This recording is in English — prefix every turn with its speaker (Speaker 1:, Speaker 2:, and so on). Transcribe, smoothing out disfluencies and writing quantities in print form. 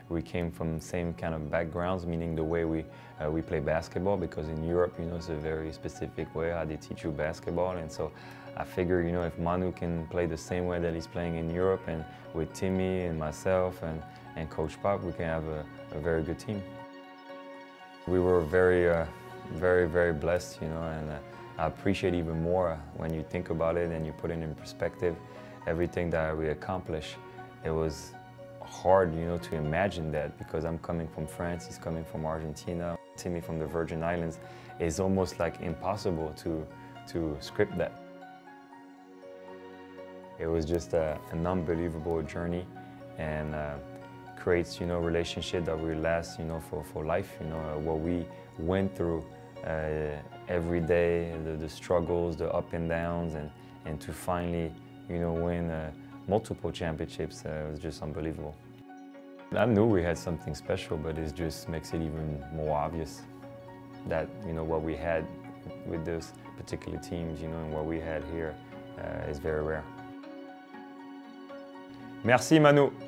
Speaker 1: we came from same kind of backgrounds, meaning the way we play basketball, because in Europe, you know, it's a very specific way how they teach you basketball. And so I figure, you know, if Manu can play the same way that he's playing in Europe, and with Timmy and myself and Coach Pop, we can have a very good team. We were very blessed, you know, and I appreciate even more when you think about it and you put it in perspective, everything that we accomplished. It was hard, you know, to imagine that, because I'm coming from France, he's coming from Argentina, Timmy from the Virgin Islands. It's almost like impossible to script that. It was just an unbelievable journey, and creates, you know, relationship that will last, you know, for life. You know, what we went through every day, the struggles, the up and downs, and to finally, you know, win multiple championships, was just unbelievable. I knew we had something special, but it just makes it even more obvious that, you know, what we had with those particular teams, you know, and what we had here is very rare. Merci Manu.